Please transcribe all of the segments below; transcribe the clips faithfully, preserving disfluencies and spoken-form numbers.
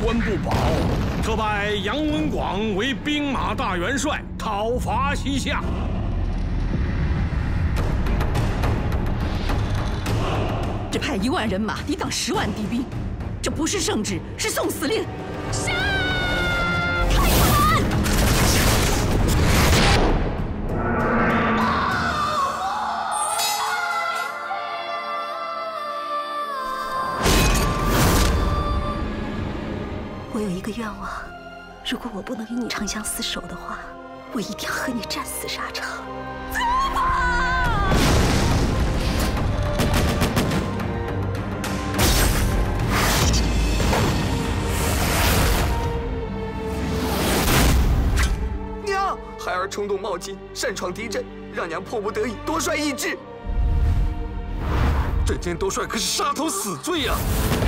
关不保，特拜杨文广为兵马大元帅，讨伐西夏。 只派一万人马抵挡十万敌兵，这不是圣旨，是送死令。杀！太官！ 我有一个愿望，如果我不能与你长相厮守的话，我一定要和你战死沙场。走吧！ 娘，孩儿冲动冒进，擅闯敌阵，让娘迫不得已夺帅易帜。朕见夺帅可是杀头死罪呀！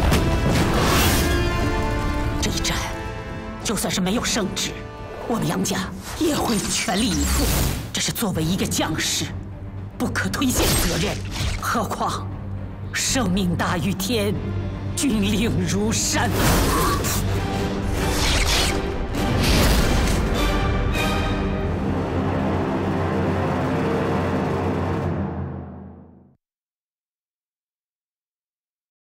这一战，就算是没有圣旨，我们杨家也会全力以赴。这是作为一个将士，不可推卸的责任。何况，生命大于天，军令如山。